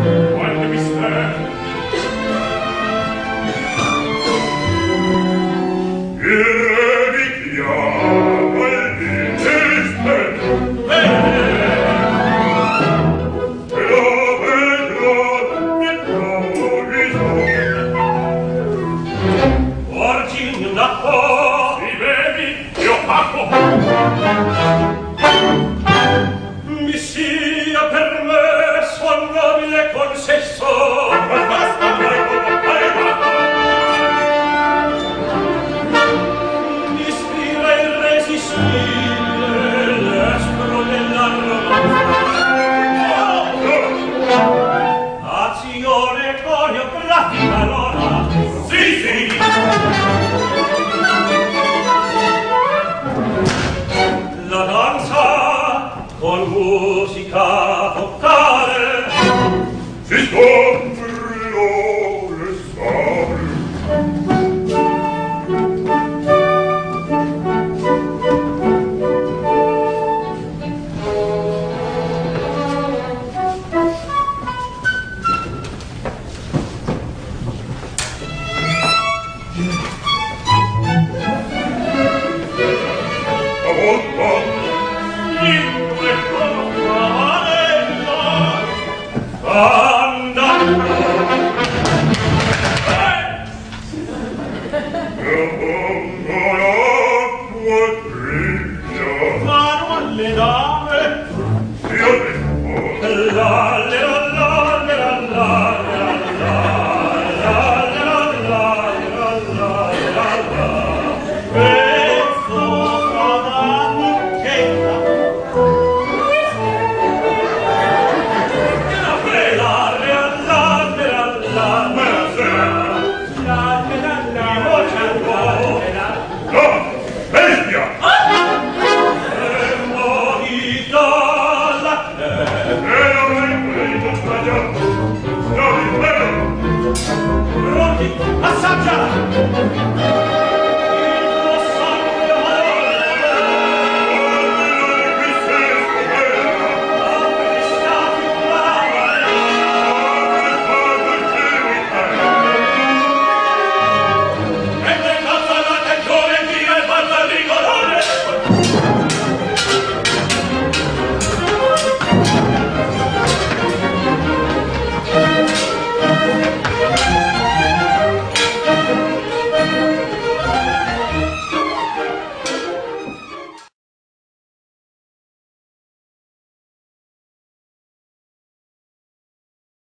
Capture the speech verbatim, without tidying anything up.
quando mi sta e mi chiama il desiderio bene e lo vedrò e provviso porgimi un acqua mi bevi io pago mi sia per me suo nobile consesso basta mi ispira irresistibile l'espro della romanza azione coreografica allora sì sì la danza con musica vocale si scontrino le sale a volta mano alle dame, io devo la